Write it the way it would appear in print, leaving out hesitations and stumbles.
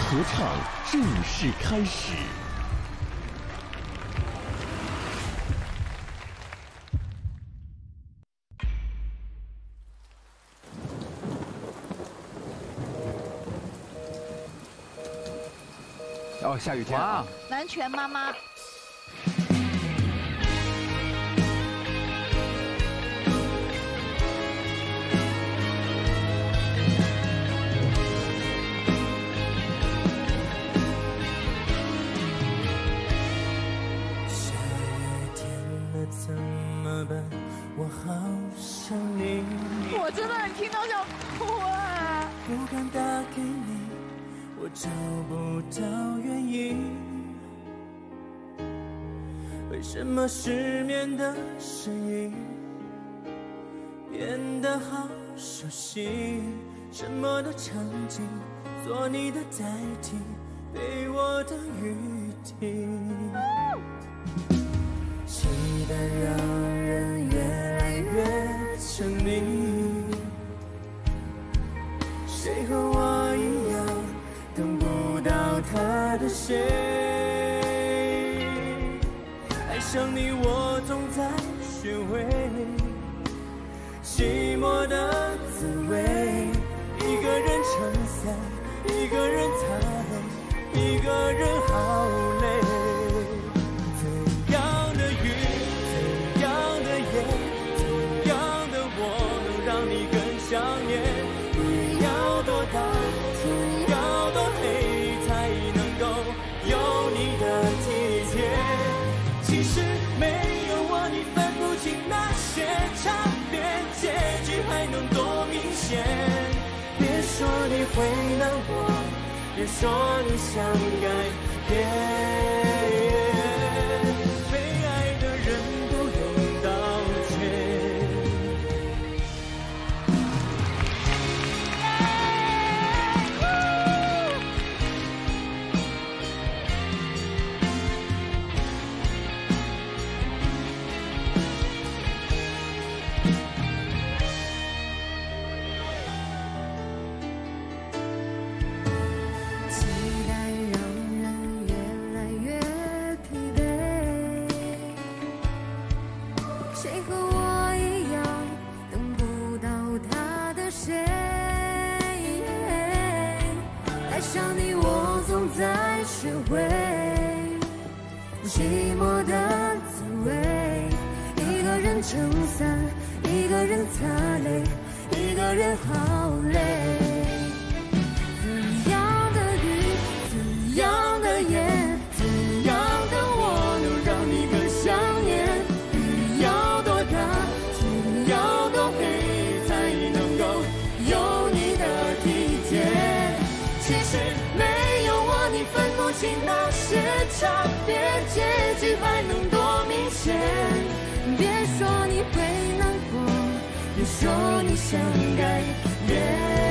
合唱正式开始。 哦，下雨天啊！ 南拳妈妈。 我好想你， 我真的很听到想哭啊！ 不敢打给你，我找不到原因。为什么失眠的声音变得好熟悉？沉默的场景，做你的代替，给我的雨滴。期待让人越来越沉迷，谁和我一样等不到他的谁？爱上你我总在学会寂寞的滋味，一个人撑伞，一个人擦泪，一个人好累。 想念雨要多大，天要多黑，才能够有你的体贴。其实没有我，你分不清那些差别，结局还能多明显。别说你会难过，别说你想改变。被爱的人不用道歉。 在学会寂寞的滋味，一个人撑伞，一个人擦泪，一个人好累。怎样的雨，怎样的夜，怎样的我能让你更想念？雨要多大，天要多黑，才能够有你的体贴。其实没有我，你分不清那些差别，结局还能多明显。别说你会难过，别说你想改变。